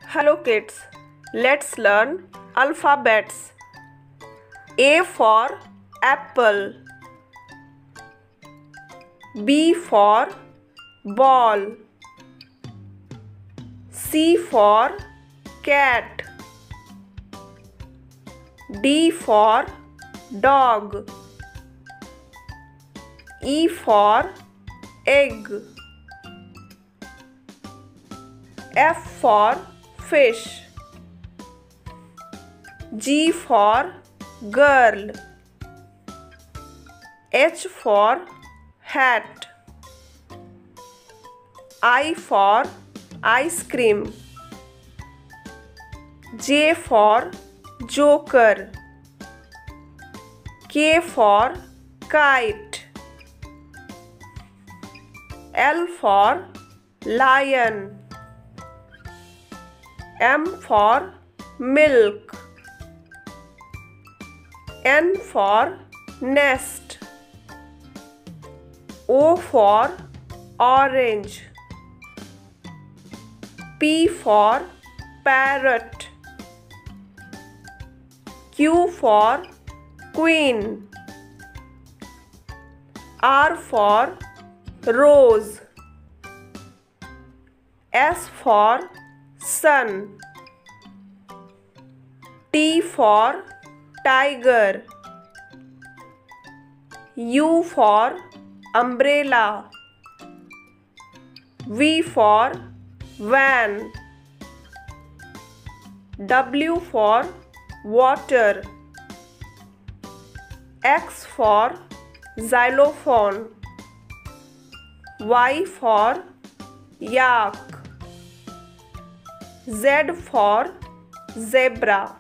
Hello kids, let's learn alphabets. A for apple, B for ball, C for cat, D for dog, E for egg, F for fish, G for girl, H for hat, I for ice cream, J for joker, K for kite, L for lion, M for milk, N for nest, O for orange, P for parrot, Q for queen, R for rose, S for sun, T for tiger, U for umbrella, V for van, W for water, X for xylophone, Y for yak, Z for zebra.